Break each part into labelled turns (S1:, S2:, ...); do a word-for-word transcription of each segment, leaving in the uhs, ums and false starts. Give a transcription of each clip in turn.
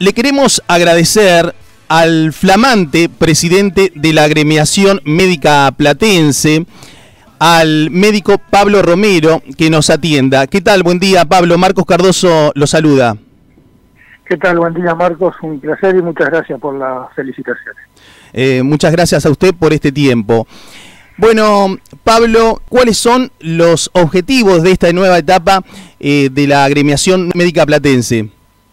S1: Le queremos agradecer al flamante presidente de la Agremiación Médica Platense, al médico Pablo Romero, que nos atienda. ¿Qué tal? Buen día, Pablo. Marcos Cardoso lo saluda.
S2: ¿Qué tal? Buen día, Marcos. Un placer y muchas gracias por las felicitaciones.
S1: Eh, muchas gracias a usted por este tiempo. Bueno, Pablo, ¿cuáles son los objetivos de esta nueva etapa eh, de la Agremiación Médica Platense?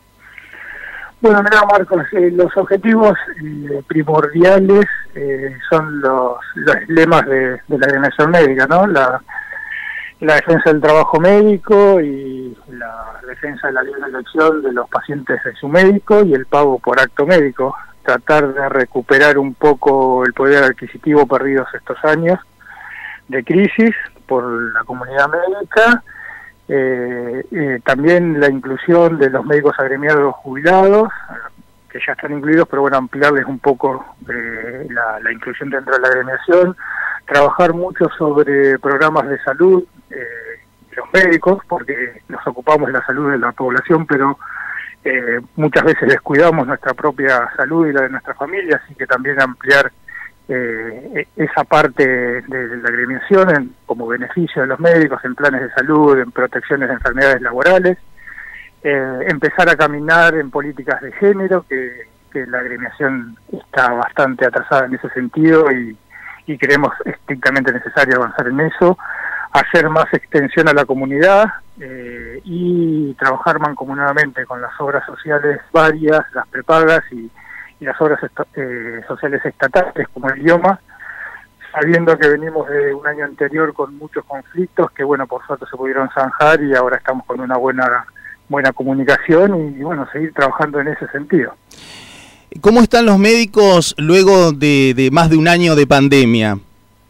S2: Bueno, mira, Marcos, eh, los objetivos eh, primordiales eh, son los, los lemas de, de la Agremiación Médica, ¿no? La, la defensa del trabajo médico y la defensa de la libre elección de los pacientes de su médico y el pago por acto médico. Tratar de recuperar un poco el poder adquisitivo perdidos estos años de crisis por la comunidad médica. Eh, eh, también la inclusión de los médicos agremiados jubilados, que ya están incluidos, pero bueno, ampliarles un poco eh, la, la inclusión dentro de la agremiación. Trabajar mucho sobre programas de salud, eh, los médicos, porque nos ocupamos de la salud de la población, pero Eh, muchas veces descuidamos nuestra propia salud y la de nuestra familia, así que también ampliar eh, esa parte de la agremiación en, como beneficio de los médicos en planes de salud, en protecciones de enfermedades laborales, eh, empezar a caminar en políticas de género, que, que la agremiación está bastante atrasada en ese sentido y, y creemos estrictamente necesario avanzar en eso, hacer más extensión a la comunidad eh, y trabajar mancomunadamente con las obras sociales varias, las prepagas y, y las obras eh, sociales estatales como el idioma, sabiendo que venimos de un año anterior con muchos conflictos que bueno, por suerte se pudieron zanjar y ahora estamos con una buena buena comunicación y bueno, seguir trabajando en ese sentido.
S1: ¿Cómo están los médicos luego de, de más de un año de pandemia?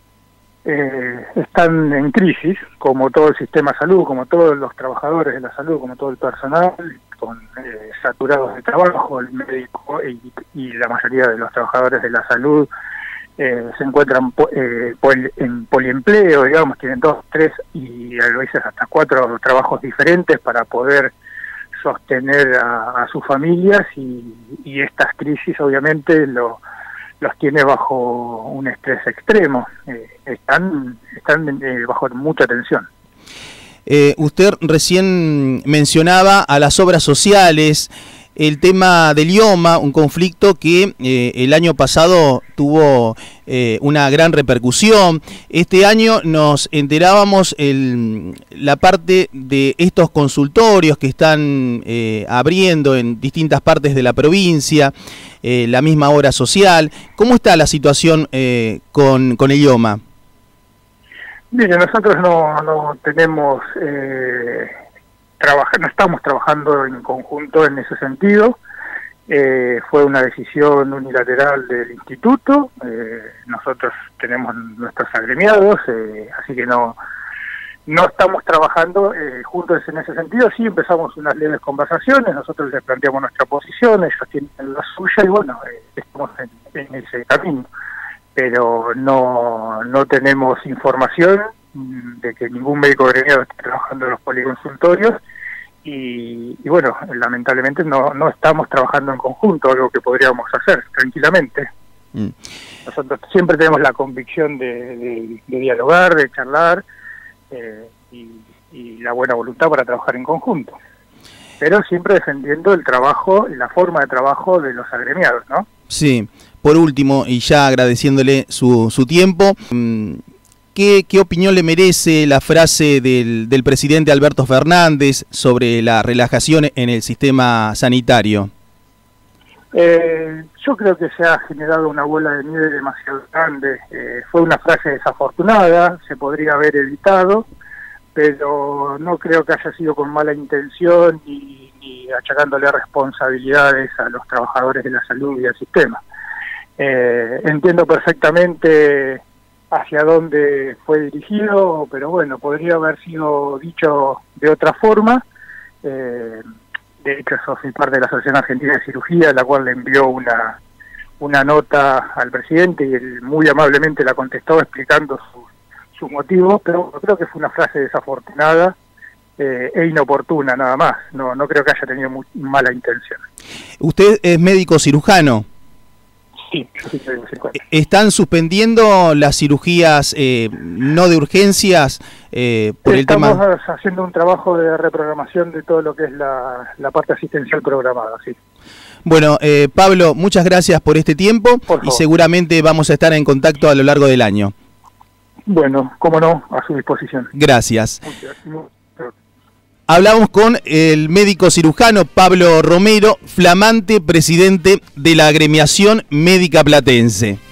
S2: Eh, están en crisis, como todo el sistema de salud, como todos los trabajadores de la salud, como todo el personal, con eh, saturados de trabajo, el médico y, y la mayoría de los trabajadores de la salud eh, se encuentran eh, pol, en poliempleo, digamos, tienen dos, tres y a veces hasta cuatro trabajos diferentes para poder sostener a, a sus familias y, y estas crisis obviamente lo los tiene bajo un estrés extremo, eh, están están eh, bajo mucha tensión.
S1: Eh, usted recién mencionaba a las obras sociales, el tema del idioma, un conflicto que eh, el año pasado tuvo eh, una gran repercusión. Este año nos enterábamos el, la parte de estos consultorios que están eh, abriendo en distintas partes de la provincia, eh, la misma obra social. ¿Cómo está la situación eh, con, con el idioma?
S2: Mire, nosotros no, no tenemos... Eh... Trabaja, no estamos trabajando en conjunto en ese sentido, eh, fue una decisión unilateral del instituto, eh, nosotros tenemos nuestros agremiados, eh, así que no no estamos trabajando eh, juntos en ese sentido. Sí empezamos unas leves conversaciones, nosotros les planteamos nuestra posición, ellos tienen la suya y bueno, eh, estamos en, en ese camino, pero no, no tenemos información de que ningún médico agremiado esté trabajando en los policonsultorios y, y bueno, lamentablemente no, no estamos trabajando en conjunto, algo que podríamos hacer tranquilamente. Mm. Nosotros siempre tenemos la convicción de, de, de dialogar, de charlar eh, y, y la buena voluntad para trabajar en conjunto, pero siempre defendiendo el trabajo y la forma de trabajo de los agremiados, ¿no? Sí,
S1: por último, y ya agradeciéndole su, su tiempo, ¿Qué, ¿Qué opinión le merece la frase del, del presidente Alberto Fernández sobre la relajación en el sistema sanitario?
S2: Eh, yo creo que se ha generado una bola de nieve demasiado grande. Eh, fue una frase desafortunada, se podría haber evitado, pero no creo que haya sido con mala intención ni, ni achacándole responsabilidades a los trabajadores de la salud y al sistema. Eh, entiendo perfectamente hacia dónde fue dirigido, pero bueno, podría haber sido dicho de otra forma. Eh, de hecho, soy parte de la Asociación Argentina de Cirugía, la cual le envió una, una nota al presidente y él muy amablemente la contestó explicando sus, sus motivos, pero creo que fue una frase desafortunada eh, e inoportuna nada más. No, no creo que haya tenido muy mala intención.
S1: Usted es médico cirujano.
S2: Sí, yo sí soy cirujano.
S1: ¿Están suspendiendo las cirugías eh, no de urgencias eh, por
S2: Estamos
S1: el tema?
S2: Estamos haciendo un trabajo de reprogramación de todo lo que es la, la parte asistencial programada, sí.
S1: Bueno, eh, Pablo, muchas gracias por este tiempo por y seguramente vamos a estar en contacto a lo largo del año.
S2: Bueno, cómo no, a su disposición.
S1: Gracias. Hablamos con el médico cirujano Pablo Romero, flamante presidente de la Agremiación Médica Platense.